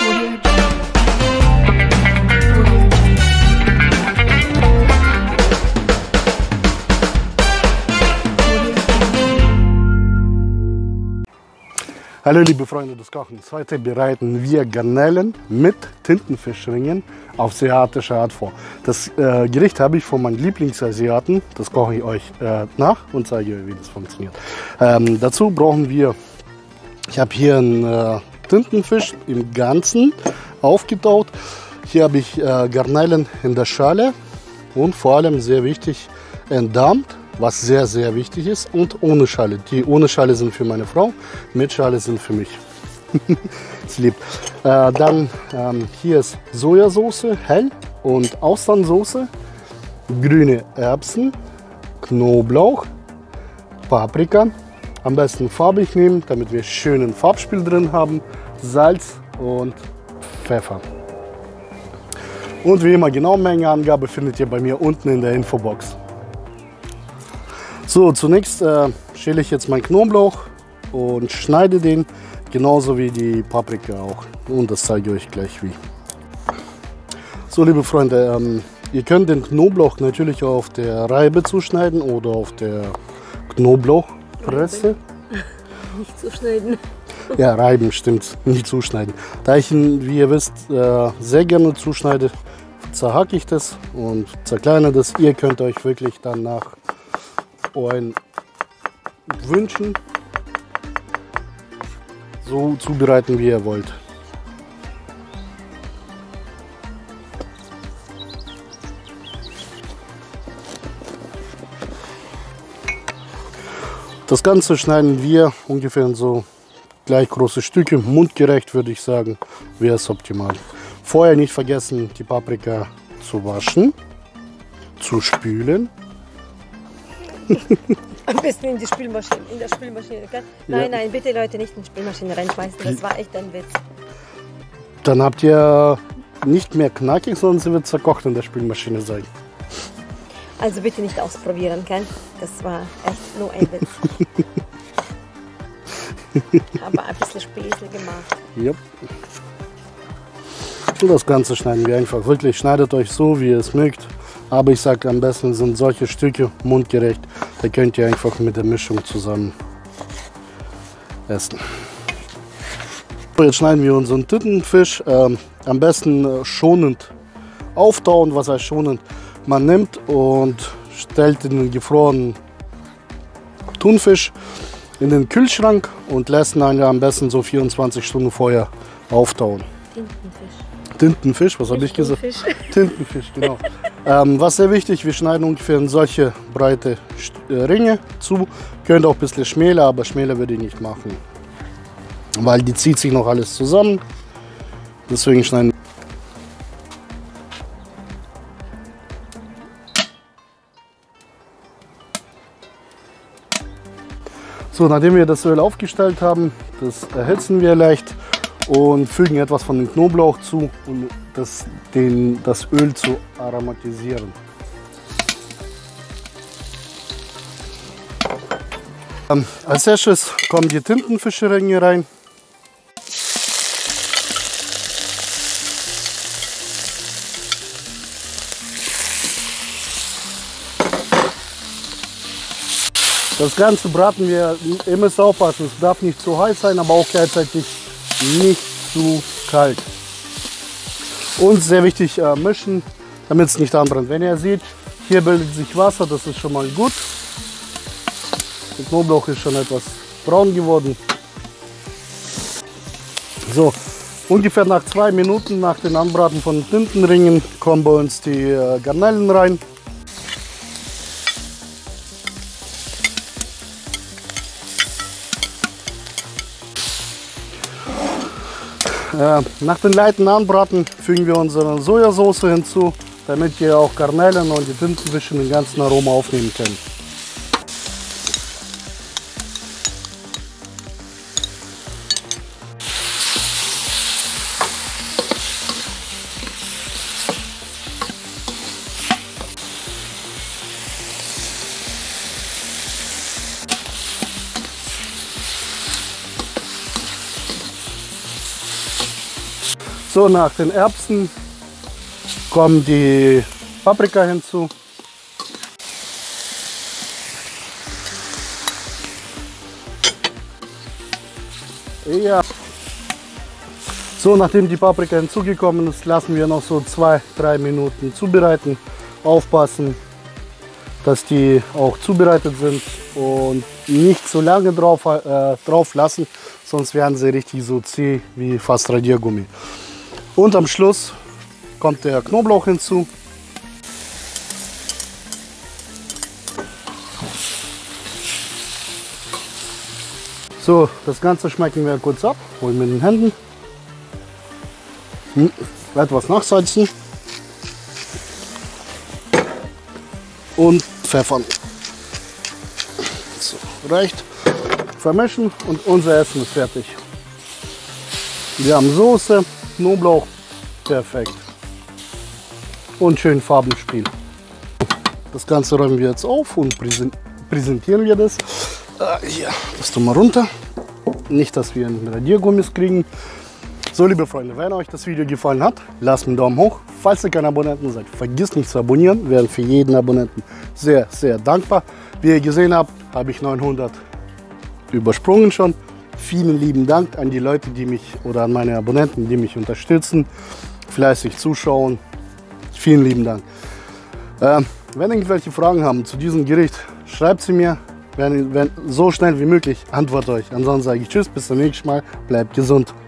Hallo liebe Freunde des Kochens, heute bereiten wir Garnelen mit Tintenfischringen auf asiatische Art vor. Das Gericht habe ich von meinen Lieblingsasiaten, das koche ich euch nach und zeige euch, wie das funktioniert. Dazu brauchen wir, ich habe hier einen Tintenfisch im Ganzen aufgetaut. Hier habe ich Garnelen in der Schale und vor allem sehr wichtig entdarmt, was sehr, sehr wichtig ist, und ohne Schale. Die ohne Schale sind für meine Frau, mit Schale sind für mich. Sie liebt. Dann hier ist Sojasauce, hell, und Austernsoße, grüne Erbsen, Knoblauch, Paprika. Am besten farbig nehmen, damit wir schönen Farbspiel drin haben, Salz und Pfeffer. Und wie immer, genaue Mengenangabe findet ihr bei mir unten in der Infobox. So, zunächst schäle ich jetzt meinen Knoblauch und schneide den, genauso wie die Paprika auch. Und das zeige ich euch gleich wie. So, liebe Freunde, ihr könnt den Knoblauch natürlich auf der Reibe zuschneiden oder auf der Knoblauchpresse. Nicht zuschneiden. Ja, reiben stimmt, nicht zuschneiden. Da ich ihn, wie ihr wisst, sehr gerne zuschneide, zerhacke ich das und zerkleinere das. Ihr könnt euch wirklich dann nach euren Wünschen so zubereiten, wie ihr wollt. Das Ganze schneiden wir ungefähr in so gleich große Stücke, mundgerecht würde ich sagen, wäre es optimal. Vorher nicht vergessen, die Paprika zu waschen, zu spülen. Am besten in die Spülmaschine, der Spülmaschine. Okay? Nein, nein, bitte Leute, nicht in die Spülmaschine reinschmeißen, das war echt ein Witz. Dann habt ihr nicht mehr knackig, sondern sie wird zerkocht in der Spülmaschine sein. Also bitte nicht ausprobieren, okay? Das war echt nur ein Witz. Aber ein bisschen Späßle gemacht. Ja. Und das Ganze schneiden wir einfach. Wirklich, schneidet euch so, wie ihr es mögt. Aber ich sage, am besten sind solche Stücke mundgerecht. Da könnt ihr einfach mit der Mischung zusammen essen. So, jetzt schneiden wir unseren Tintenfisch. Am besten schonend auftauen. Was heißt schonend? Man nimmt und stellt den gefrorenen Thunfisch in den Kühlschrank und lässt ihn am besten so 24 Stunden vorher auftauen. Tintenfisch, was habe ich gesagt? Tintenfisch, genau. Was sehr wichtig, wir schneiden ungefähr in solche breite Ringe zu. Könnt auch ein bisschen schmäler, aber schmäler würde ich nicht machen, weil die zieht sich noch alles zusammen. Deswegen schneiden wir. So, nachdem wir das Öl aufgestellt haben, das erhitzen wir leicht und fügen etwas von dem Knoblauch zu, um das Öl zu aromatisieren. Als erstes kommen die Tintenfischringe rein. Das Ganze braten wir, ihr müsst aufpassen, es darf nicht zu heiß sein, aber auch gleichzeitig nicht zu kalt. Und sehr wichtig mischen, damit es nicht anbrennt. Wenn ihr seht, hier bildet sich Wasser, das ist schon mal gut. Der Knoblauch ist schon etwas braun geworden. So, ungefähr nach 2 Minuten nach dem Anbraten von den Tintenringen kommen bei uns die Garnelen rein. Nach dem leichten Anbraten fügen wir unsere Sojasauce hinzu, damit ihr auch Garnelen und die Tintenfische den ganzen Aroma aufnehmen könnt. So, nach den Erbsen kommen die Paprika hinzu. Ja. So, nachdem die Paprika hinzugekommen ist, lassen wir noch so 2-3 Minuten zubereiten. Aufpassen, dass die auch zubereitet sind und nicht zu lange drauf lassen, sonst werden sie richtig so zäh wie fast Radiergummi. Und am Schluss kommt der Knoblauch hinzu. So, das Ganze schmecken wir kurz ab, holen mit den Händen. Etwas nachsalzen und pfeffern. So, reicht. Vermischen und unser Essen ist fertig. Wir haben Soße, Knoblauch, perfekt. Und schön Farbenspiel. Das Ganze räumen wir jetzt auf und präsentieren wir das. Hier, das tun wir runter. Nicht, dass wir einen Radiergummis kriegen. So, liebe Freunde, wenn euch das Video gefallen hat, lasst einen Daumen hoch. Falls ihr kein Abonnenten seid, vergisst nicht zu abonnieren. Wir wären für jeden Abonnenten sehr, sehr dankbar. Wie ihr gesehen habt, habe ich 900 übersprungen schon. Vielen lieben Dank an die Leute, die mich oder an meine Abonnenten, die mich unterstützen, fleißig zuschauen. Vielen lieben Dank. Wenn irgendwelche Fragen haben zu diesem Gericht, schreibt sie mir. Wenn so schnell wie möglich antworte euch. Ansonsten sage ich Tschüss, bis zum nächsten Mal. Bleibt gesund.